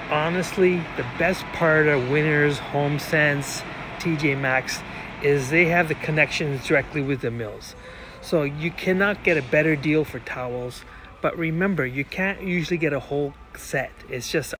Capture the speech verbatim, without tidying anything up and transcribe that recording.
honestly, the best part of Winners, HomeSense, T J Maxx is they have the connections directly with the mills. So you cannot get a better deal for towels. But remember, you can't usually get a whole set. It's just